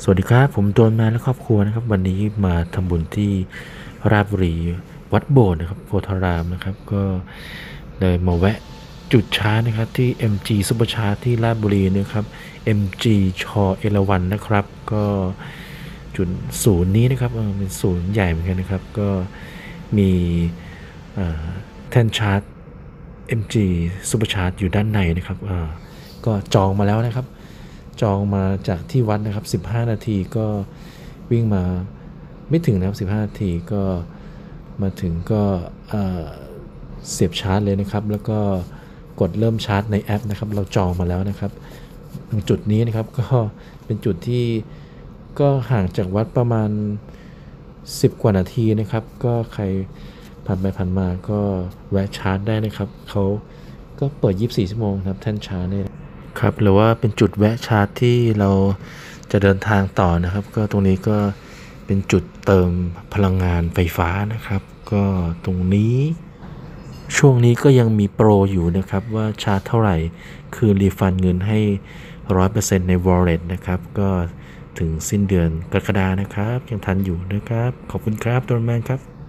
สวัสดีครับผมตัวแมนและครอบครัวนะครับวันนี้มาทำบุญที่ราชบุรีวัดโบสถ์นะครับโพธารามนะครับก็เลยมาแวะจุดชาร์จนะครับที่ MG Super Charge ที่ราชบุรีนะครับ MG ชอเอราวัณนะครับก็จุดศูนย์นี้นะครับเป็นศูนย์ใหญ่เหมือนกันนะครับก็มีแท่นชาร์จ MG Super Charge อยู่ด้านในนะครับก็จองมาแล้วนะครับ จองมาจากที่วัดนะครับ15นาทีก็วิ่งมาไม่ถึงนะครับ15นาทีก็มาถึงก็เสียบชาร์จเลยนะครับแล้วก็กดเริ่มชาร์จในแอปนะครับเราจองมาแล้วนะครับตรงจุดนี้นะครับก็เป็นจุดที่ก็ห่างจากวัดประมาณ10กว่านาทีนะครับก็ใครผ่านไปผ่านมาก็แวะชาร์จได้นะครับเขาก็เปิด24ชั่วโมงครับแท่นชาร์จเนี่ย ครับหรือว่าเป็นจุดแวะชาร์จที่เราจะเดินทางต่อนะครับก็ตรงนี้ก็เป็นจุดเติมพลังงานไฟฟ้านะครับก็ตรงนี้ช่วงนี้ก็ยังมีโปรอยู่นะครับว่าชาร์จเท่าไหร่คือรีฟันเงินให้ 100% ใน wallet นะครับก็ถึงสิ้นเดือนกรกฎานะครับยังทันอยู่นะครับขอบคุณครับตัวแมนครับ